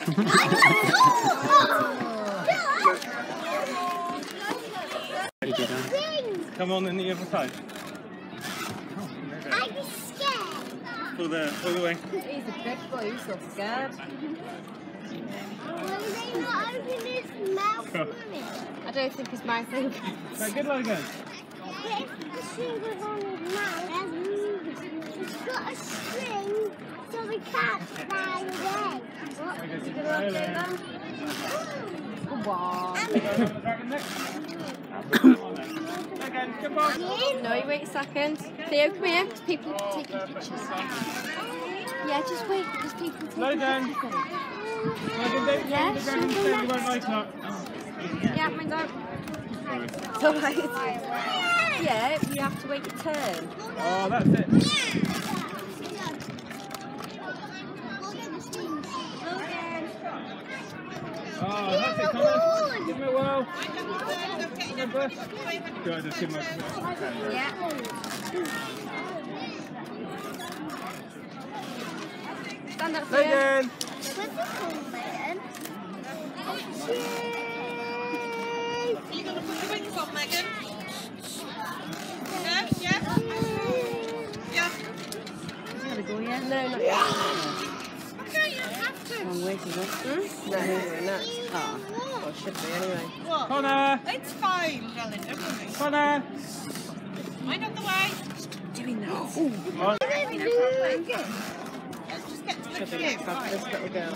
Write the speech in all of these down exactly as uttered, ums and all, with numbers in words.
Come on in the other side. I'm scared. Pull the, pull the wing. He's a big boy, he's so scared. Will they not open his mouth, Mummy? I don't think his mouth opens. Right, good luck again. If the string was on his mouth, he's got a string so we can't fly away. What? You gonna look at them? Go on. Again, come on. No, you wait a second. Theo, come here, because people are taking pictures. Yeah, just wait, because people are Slow taking down. pictures. Yeah, Yeah, sure. You won't like that. Yeah, mine's out. It's alright. Yeah, you have to wait your turn. Oh, that's it. Oh, that's it, Connor. Give me a whirl. Give me a brush. Do I just give my... Yeah. Stand up, Theo. Megan! What's it called, Megan? Are you going to put your wings on, Megan? Yeah? Yeah? Yeah? Is he going to go yet? No, not yet. Okay, you don't have to. Long way to go. Hmm? No, no, no, it's car. Or should be anyway. What? Connor! It's fine, darling, don't worry. Connor! Mind out the way. Doing that. Ooh. On. Let's just get to the queue. This little girl.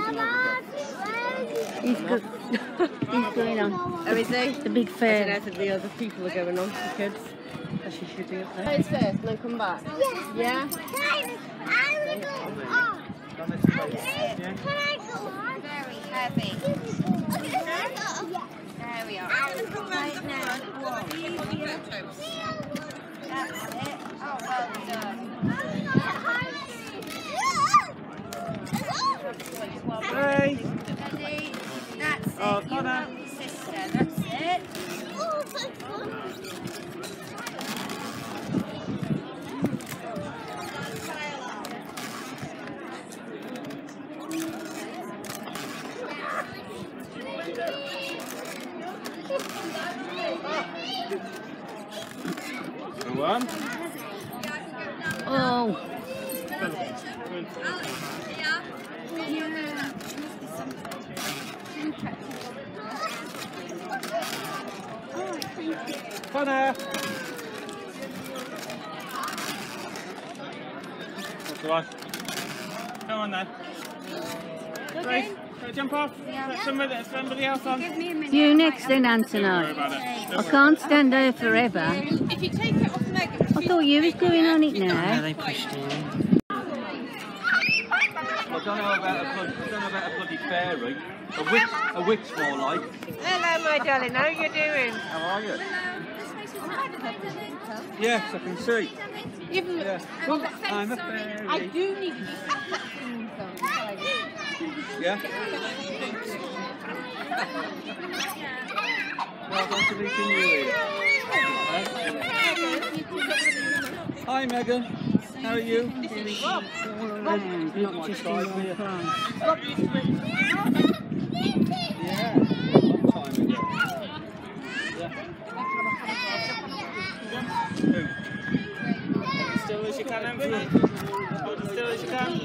He's, go he's going on. Oh, is he? The big I fair. don't know if the other people are going on, the kids. But she should be up there. Place first and then come back. Yeah? Can I, I will go on. Can I go on? Very heavy. There we are. Right now. That's it. Oh, well done. Hey! Ready? That's it. Oh, You Connor. help your sister. That's it. Oh, so fun. Go on. Oh, Connor! That's the one. Come on then. Grace, go jump off. Put somebody, somebody else on. you next then, Anthony. Don't worry about it. I can't stand there forever. If you take it off Megan, I thought you was going on it now. They pushed in. I don't know about a bloody, I don't know about a bloody fairy. A witch, a witch more like. hello, my darling. How are you doing? How are you? Yes, I can see. You've Yeah. Oh, I'm a fairy. I do need you. Yeah? Well, thanks for meeting you. Hi, Megan. How are you? All around, not just in one place. Yeah, long time ago. Yeah. Who? As still as you can, Anthony. Hold as still as you can.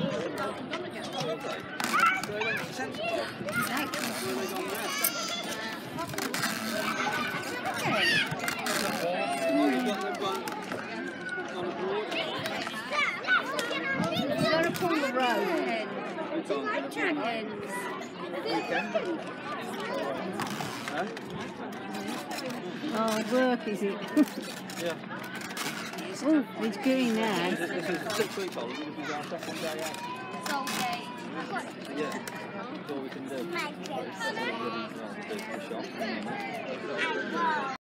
You've got to pull the rope in. Like dragons. Huh? Oh, work is it? Yeah. Oh, it's going now. This is six weeks old. This is our second day out. It's all day. Yeah. That's all we can do. My Well, do the shop.